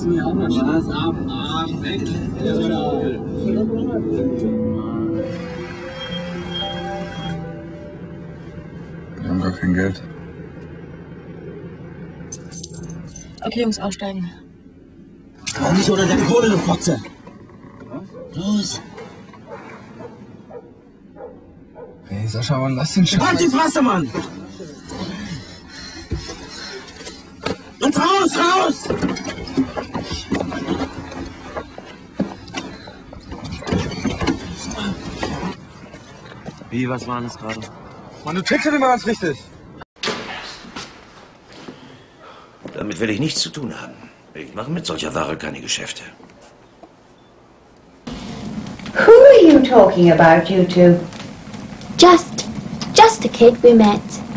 mir auch mal Spaß ab. Weg. Wir haben gar kein Geld. Okay, Jungs, aussteigen. Komm nicht unter der Kohle, du Fotze! Los! Hey, Sascha, Mann, lass den Scheiß. Halt die Fresse, Mann! Jetzt raus, raus! Wie, was war das gerade? Mann, du tickst ja nicht mal ganz richtig. Damit will ich nichts zu tun haben. Ich mache mit solcher Ware keine Geschäfte. Who are you talking about, you two? Just a kid we met.